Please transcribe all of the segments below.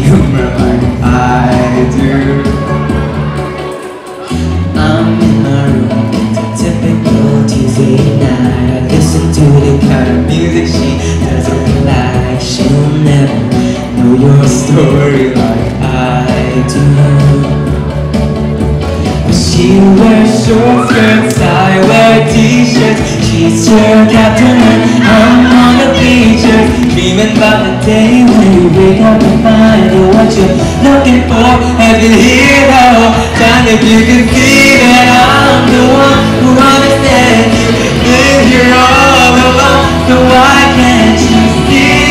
humor like I do. I'm in my room, it's a typical Tuesday night. I listen to the kind of music she doesn't like. She'll never know your story like I do. She wears short skirts, I wear t-shirts. She's your captain and I'm on the bleachers, dreaming about the day when you wake up and find out what you're looking for. Have you here the whole time? If you can see that I'm the one who understands you, if you're all alone, so why can't you see?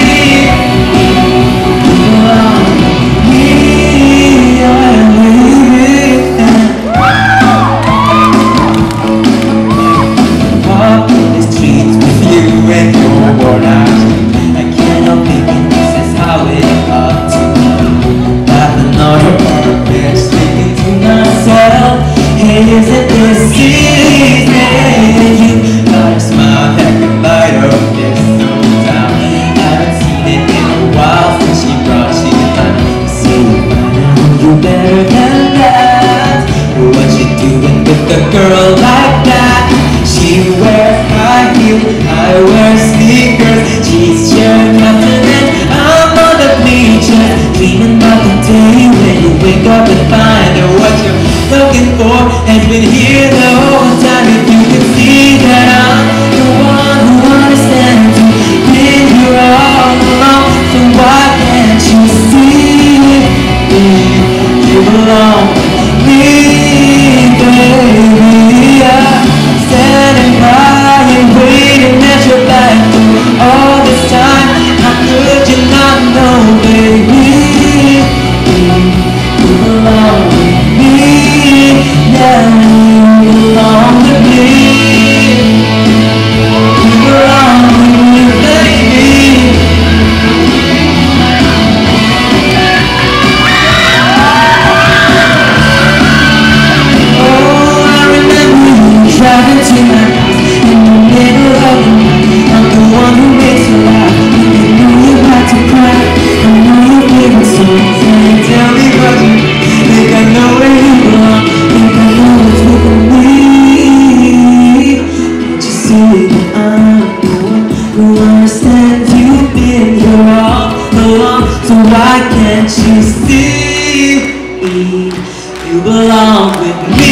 Isn't this easy? You got a smile that can light up this whole town. Haven't seen it in a while since she brought you down. You say you know you better than that. What you doing with a girl like that? She wears high heels, I wear sneakers. She's your captain and I'm on the bleachers, dreaming about the day when you wake up and find out what you're looking for. Has been here the whole time. If you can see that I'm the one who understands you, then you're all alone, so why can't you see? You belong with me, baby. I'm standing by and waiting at your back through all this time. How could you not know, baby? You belong with me. Yeah, you belong with me. You belong with me, baby. Oh, I remember you driving to my house in the middle of the night. I'm the one who makes you laugh. You know you had to cry. I know your favorite songs, and you tell me what you think. I know where you belong. Think I know what's with me. Can't you see that I'm the one who understands you? Been here all along, so why can't you see? You belong with me.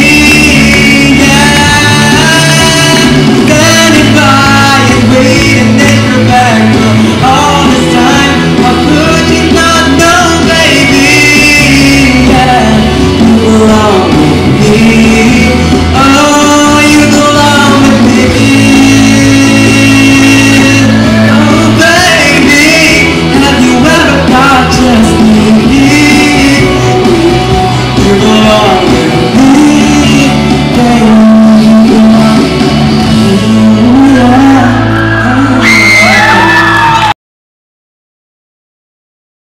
Yeah, standing by and waiting at your back for all this time. How could you not know, baby? Yeah, you belong with me. Oh, you belong with me. Oh, baby, have you ever thought just me? You belong with me.